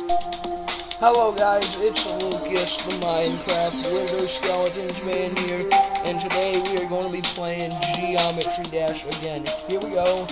Hello guys, it's Lucas, the Minecraft Wither Skeletons man here, and today we are going to be playing Geometry Dash again. Here we go.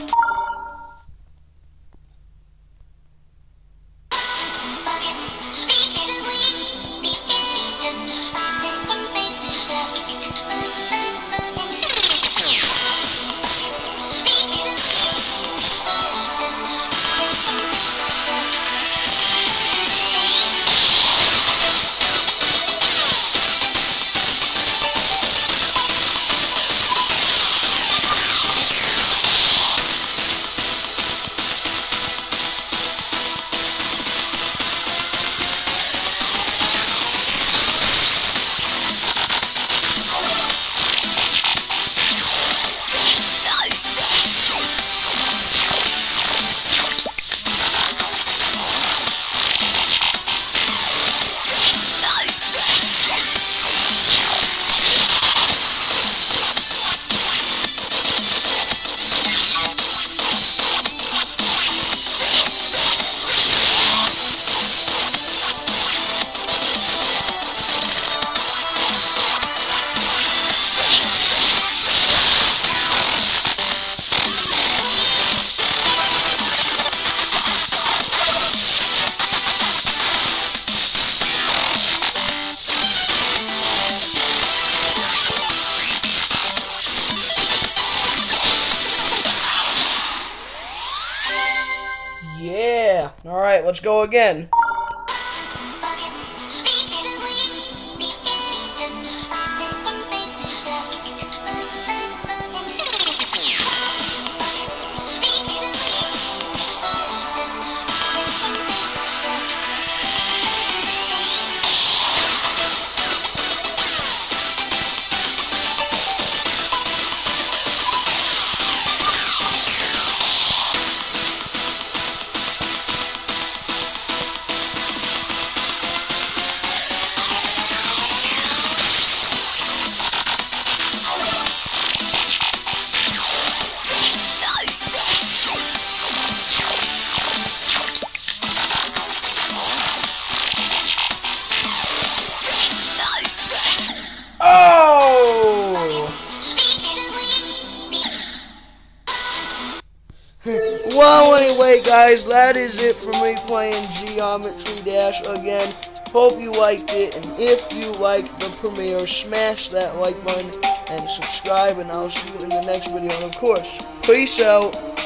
Yeah! Alright, let's go again. Well, anyway, guys, that is it for me playing Geometry Dash again. Hope you liked it, and if you liked the premiere, smash that like button and subscribe, and I'll see you in the next video. And of course, peace out.